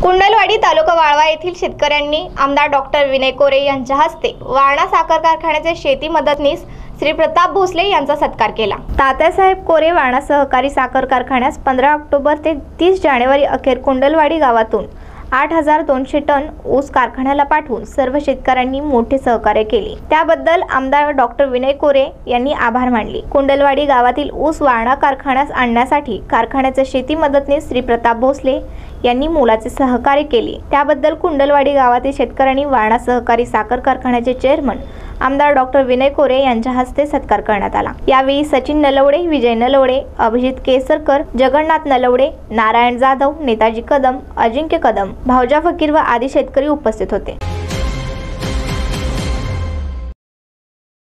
कुंडलवाडी तालुका वाळवा येथील शेतकऱ्यांनी आमदार डॉक्टर विनय कोरे यांच्या हस्ते वारणा साखर कारखान्याचे शेती मदतनीस श्री प्रताप भोसले यांचा सत्कार केला। तात्यासाहेब कोरे वारणा सहकारी साखर कारखान्यास 15 ऑक्टोबर ते 30 जानेवारी अखेर कुंडलवाडी गावातून 8200 टन ऊस कारखान्याला पाठवून सर्व शेतकऱ्यांनी मोठे सहकार्य केले। त्याबद्दल आमदार डॉक्टर विनय कोरे यांनी आभार मानले। कुंडलवाडी गावातील ऊस वारणा कारखान्यास आणण्यासाठी कारखान्याचे शेती मदतनीस श्री प्रताप भोसले यांनी मोलाचे सहकार्य केले। त्याबद्दल कुंडलवाडी गावातील शेतकऱ्यांनी वारणा सहकारी साखर कारखान्याचे चेअरमन आमदार डॉक्टर विनय कोरे यांच्या हस्ते सत्कार करण्यात आला। यावेळी सचिन नलवडे, विजय नलवडे, अभिजित केसरकर, जगन्नाथ नलवडे, नारायण जाधव, नेताजी कदम, अजिंक्य कदम, भावजा फकीर व आदी शेतकरी उपस्थित होते।